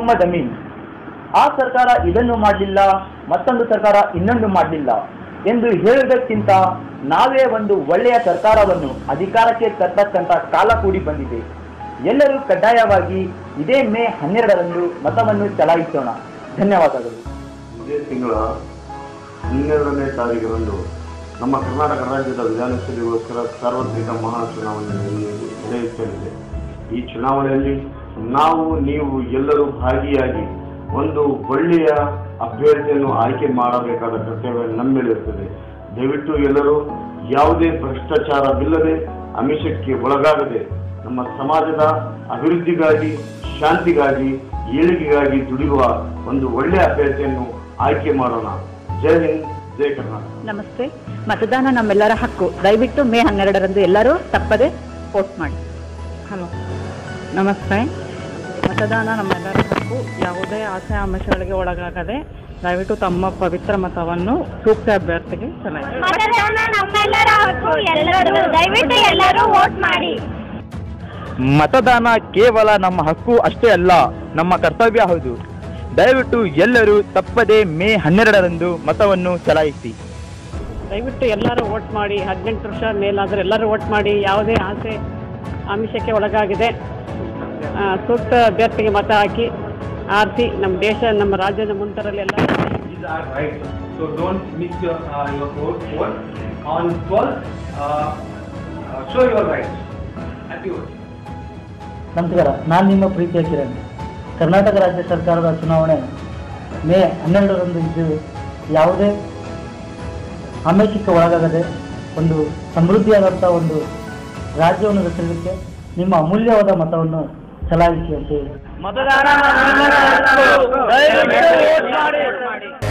ಮೊಹಮ್ಮದ್ ಅಮೀನ್. ಆ ಸರ್ಕಾರ ಇದನ್ನು ಮಾಡಲಿಲ್ಲ, ಮತ್ತೊಂದು ಸರ್ಕಾರ ಇನ್ನೊಂದು ಮಾಡಲಿಲ್ಲ ಎಂದು ಹೇಳುವುದಕ್ಕಿಂತ ನಾವೇ ಒಂದು ಒಳ್ಳೆಯ ಸರ್ಕಾರವನ್ನು ಅಧಿಕಾರಕ್ಕೆ ತರ್ತಕ್ಕಂಥ ಕಾಲ ಕೂಡಿ ಬಂದಿದೆ. ಎಲ್ಲರೂ ಕಡ್ಡಾಯವಾಗಿ ಇದೇ ಮೇ 12ರಂದು ಮತವನ್ನು ಚಲಾಯಿಸೋಣ. ಧನ್ಯವಾದಗಳು. ಇದೇ ತಿಂಗಳ 12ನೇ ತಾರೀಖರಂದು ನಮ್ಮ ಕರ್ನಾಟಕ ರಾಜ್ಯದ ವಿಧಾನಸಭೆಗೋಸ್ಕರ ಸಾರ್ವತ್ರಿಕ ಮಹಾ ಚುನಾವಣೆ ನಡೆಯುತ್ತಲಿದೆ. ಈ ಚುನಾವಣೆಯಲ್ಲಿ ನಾವು ನೀವು ಎಲ್ಲರೂ ಭಾಗಿಯಾಗಿ ಒಂದು ಒಳ್ಳೆಯ ಅಭ್ಯರ್ಥಿಯನ್ನು ಆಯ್ಕೆ ಮಾಡಬೇಕಾದ ಕರ್ತವ್ಯ ನಮ್ಮೇಲಿರುತ್ತದೆ. ದಯವಿಟ್ಟು ಎಲ್ಲರೂ ಯಾವುದೇ ಭ್ರಷ್ಟಾಚಾರವಿಲ್ಲದೆ, ಆಮಿಷಕ್ಕೆ ಒಳಗಾಗದೆ ನಮ್ಮ ಸಮಾಜದ ಅಭಿವೃದ್ಧಿಗಾಗಿ, ಶಾಂತಿಗಾಗಿ, ಏಳಿಗೆಗಾಗಿ ದುಡಿಯುವ ಒಂದು ಒಳ್ಳೆಯ ಅಭ್ಯರ್ಥಿಯನ್ನು ಆಯ್ಕೆ ಮಾಡೋಣ. ಜೈ ಹಿಂದ್, ಜೈ ಕರ್ನಾಟಕ. ನಮಸ್ತೆ. ಮತದಾನ ನಮ್ಮೆಲ್ಲರ ಹಕ್ಕು. ದಯವಿಟ್ಟು ಮೇ 12ರಂದು ಎಲ್ಲರೂ ತಪ್ಪದೆ ವೋಟ್ ಮಾಡಿ. ಹಲೋ, ನಮಸ್ತೆ. ಮತದಾನ ನಮ್ಮೆಲ್ಲರ ಹಕ್ಕು. ಯಾವುದೇ ಆಸೆ ಆಮಿಷಗಳಿಗೆ ಒಳಗಾಗದೆ ದಯವಿಟ್ಟು ತಮ್ಮ ಪವಿತ್ರ ಮತವನ್ನು ಸೂಕ್ತ ಅಭ್ಯರ್ಥಿಗೆ ಚಲಾಯಿಸಿ. ಮತದಾನ ನಮ್ಮೆಲ್ಲರ ಹಕ್ಕು. ದಯವಿಟ್ಟು ಎಲ್ಲರೂ ವೋಟ್ ಮಾಡಿ. ಮತದಾನ ಕೇವಲ ನಮ್ಮ ಹಕ್ಕು ಅಷ್ಟೇ ಅಲ್ಲ, ನಮ್ಮ ಕರ್ತವ್ಯ ಹೌದು. ದಯವಿಟ್ಟು ಎಲ್ಲರೂ ತಪ್ಪದೆ ಮೇ 12ರಂದು ಮತವನ್ನು ಚಲಾಯಿಸಿ. ದಯವಿಟ್ಟು ಎಲ್ಲರೂ ವೋಟ್ ಮಾಡಿ. 18 ವರ್ಷ ಮೇಲಾದರೆ ಎಲ್ಲರೂ ವೋಟ್ ಮಾಡಿ. ಯಾವುದೇ ಆಸೆ ಆಮಿಷಕ್ಕೆ ಒಳಗಾಗಿದೆ ಸೂಕ್ತ ಅಭ್ಯರ್ಥಿಗೆ ಮತ ಹಾಕಿ ಆರಿಸಿ ನಮ್ಮ ದೇಶ, ನಮ್ಮ ರಾಜ್ಯದ ಮುಂತರಲ್ಲಿ ಎಲ್ಲ. So don't miss your vote on 12th. Show your rights. Happy voting. ನಮಸ್ಕಾರ, ನಾನು ನಿಮ್ಮ ಪ್ರೀತಿಯ ಕಿರಣ್. ಕರ್ನಾಟಕ ರಾಜ್ಯ ಸರ್ಕಾರದ ಚುನಾವಣೆ ಮೇ 12ರಂದು ಇದ್ದು ಯಾವುದೇ ಆಮಿಷಕ್ಕೆ ಒಳಗಾಗದೆ ಒಂದು ಸಮೃದ್ಧಿಯಾದಂಥ ಒಂದು ರಾಜ್ಯವನ್ನು ರಚಿಸಲಿಕ್ಕೆ ನಿಮ್ಮ ಅಮೂಲ್ಯವಾದ ಮತವನ್ನು ಚಲಾಯಿಸಿ ಅಂತ ಹೇಳಿ. ಮತದಾನ